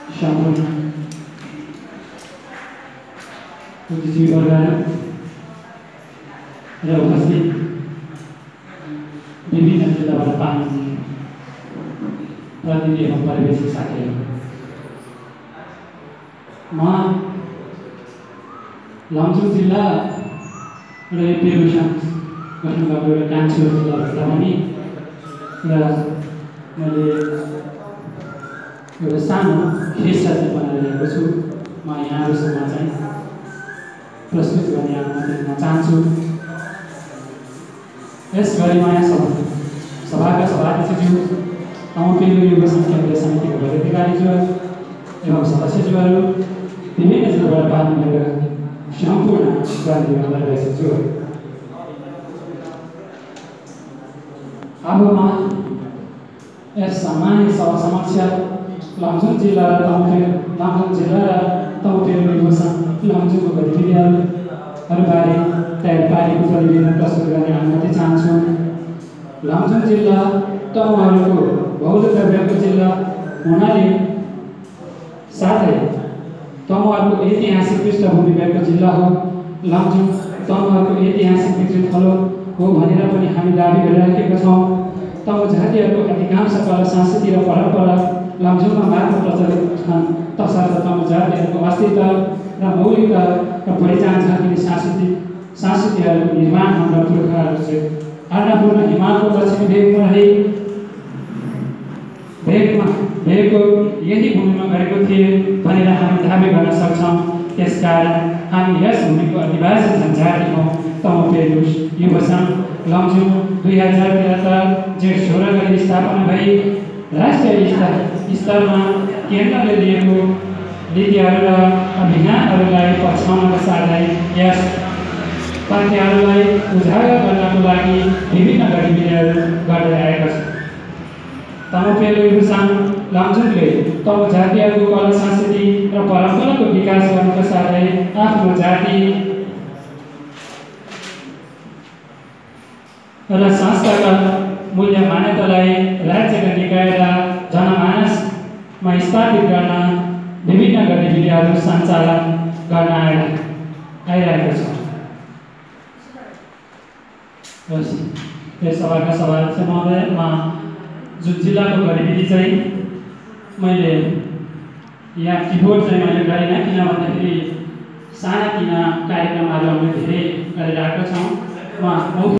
सम्पूर्ण बुद्धिजीवीवर्ग र उपस्थित विभिन्न जिल्लाबाट 5 प्रतिनिधि एवं पर्यवेक्षक साथीहरू, म लमजुङ जिल्ला र पेरुसँग गठन भएको एउटा कान्छो जिल्लाभित्र पनि र मैले एउटा सानो हिस्सा चाहिँ बनाइरहेको छु। म यहाँहरूसँग चाहिँ प्रस्तुत गर्ने अनुमति दिन चाहन्छु। यस गरिमाया सभाका सभाध्यक्षज्यू, तमपेलु युवा संघ समितिका पदाधिकारीज्यू एवं सदस्यज्यूहरू, विभिन्न जिल्लाबाट पाल्नुभएका सम्पूर्ण गान्धीज्यू, अब म यस सामान्य सभा समक्ष लमजुङ जिल्ला र तमपेलु युवा संघ लमजुङको गतिविधिहरूबारे तयार पारेको प्रतिवेदन प्रस्तुत गर्ने अनुमति चाहन्छु। लमजुङ जिल्ला तमुहरूको बहुलता भएको जिल्ला हुनाले साथै तमुहरूको ऐतिहासिक पृष्ठभूमि भएको जिल्ला हो। लमजुङ तमुहरूको ऐतिहासिक पितृथलो हो भनेर पनि हामी दाबी गरिरहेका छौँ। तमु जातिहरूको अधिकांश कला संस्कृति र परम्परा लमजुङमा मात्र प्रचलित छन्। तसर्थ तमु जातिहरूको अस्तित्व र मौलिकता र पहिचान झाँकिने संस्कृतिहरूको निर्माण हाम्रा पुर्खाहरू चाहिँ अन्नपूर्ण हिमालको दक्षिण भेगको यही भूमिमा गरेको थिए भनेर हामी दाबी गर्न सक्छौँ। त्यसकारण हामी यस भूमिको आदिवासी जनजाति हौँ। तमपेलु युवा संघ लमजुङ 2073 जेठ 16 गरी स्थापना भई राष्ट्रिय स्तरमा केन्द्रले लिएको नीतिहरू र अभियानहरूलाई पछ्याउनका साथै यस तथ्यहरूलाई उजागर गर्नको लागि विभिन्न गतिविधिहरू गर्दै आएका छन्। तमपेलु युवा संघ लमजुङले तमु जातिहरूको कला संस्कृति र परम्पराको विकास गर्नुका साथै आफ्नो जाति र संस्थाका मूल्य मान्यतालाई राज्यका निकाय र जनमानसमा स्थापित गर्न विभिन्न गतिविधिहरू सञ्चालन गर्न आइरहेको छ। यस सभाका सभाध्यक्ष महोदय, जुन जिल्लाको गतिविधि चाहिँ मैले यहाँ किबोर्ड चाहिँ मैले गरिनँ, किन भन्दाखेरि सानातिना कार्यक्रमहरू हामीले धेरै गरिरहेका छौँ।